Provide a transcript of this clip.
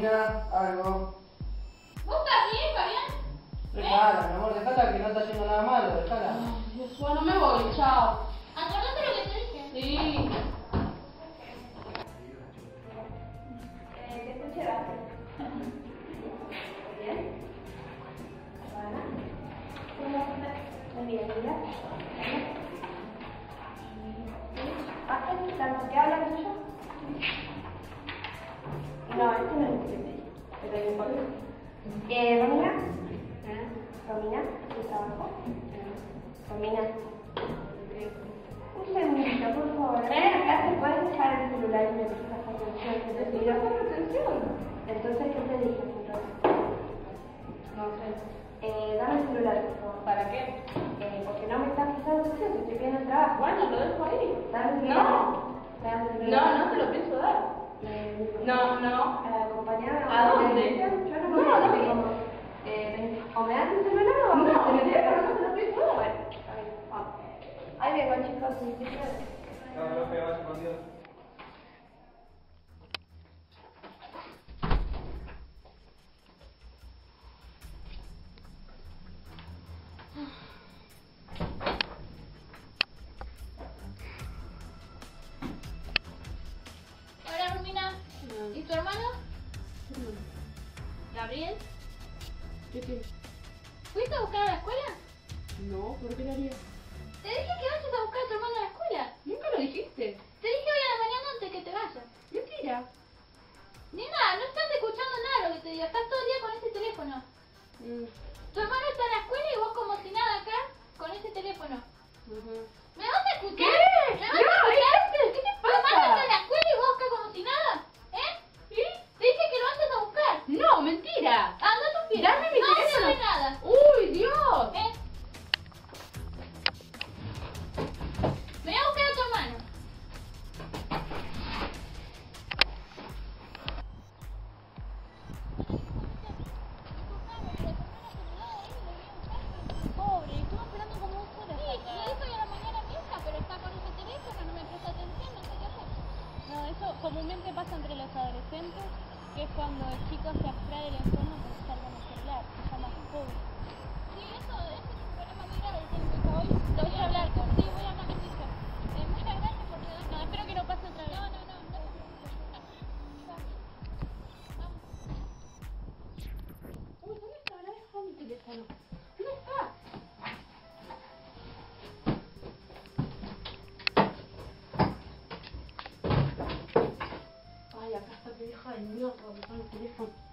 Romina, algo. ¿Vos estás bien, Fabián? Dejala, mi amor, dejala que no está haciendo nada malo, dejala. Ay, Dios, bueno, me voy, chao. ¿Acordate lo que te dije? Sí. ¿Qué te llevaste? ¿Bien? ¿Ana? ¿Cómo estás? Muy bien, mira. ¿Haces tanto que hablas mucho? No, esto no es lo que te dije, pero no importa. ¿Romina? ¿Romina? ¿Tu trabajo? ¿Romina? Un segundito, por favor. Acá te puedes dejar el celular y me prestas atención. ¿Te pido atención? Entonces, ¿qué te dije? No sé. Dame el celular, por favor. ¿Para qué? Porque no me estás prestando atención, te estoy pidiendo el trabajo. Bueno, lo dejo ahí. Dame el No. celular. No, no te lo pienso dar. No. Acompañame ¿A dónde? Yo no No, me no. o me das el celular o No, te el teléfono no no te lo pienso dar. Bueno, a ver, vamos. Ahí vengo, chicos, sí, sí, No, no, que vas escondido. Hola, Romina. ¿Y tu hermano? ¿Gabriel? ¿Qué tienes? ¿Fuiste a buscar a la escuela? No, ¿por qué lo haría? Te dije que vayas a buscar a tu hermano a la escuela. Nunca lo dijiste. Te dije hoy a la mañana antes que te vayas. Mentira. Nena, no estás escuchando nada lo que te digo. Estás todo el día con ese teléfono. Tu hermano está en la escuela y vos como si nada acá con ese teléfono. ¿Me vas a escuchar? ¿Qué? ¿Me vas a escuchar? ¿Qué te Tu hermano pasa? está en la escuela y vos acá como si nada. ¿Eh? ¿Sí? Te dije que lo andes a buscar. No, mentira. Anda tus pies. Dame mi no teléfono. No sé nada. Uy, Dios. Me voy a buscar a tu hermano. Pobre, estuvo esperando como 2 horas. Sí, lo dijo hoy a la mañana misma, pero está con ese teléfono, no me presta atención, no sé qué hacer. No, eso comúnmente pasa entre los adolescentes, que es cuando el chico se abstrae del entorno por estar con el celular, se llama fobia. Sí, eso es un problema muy grave que tiene mi hija hoy. Lo voy a hablar con. Sí, voy a hablar con mi hija. Muchas gracias por ayudarme. No, espero que no pase otra vez. No te preocupes. Vamos. Uy, ¿dónde está? ¿Dónde dejó mi teléfono? ¿Dónde está? Ay, acá está mi hija de mierda, me el teléfono.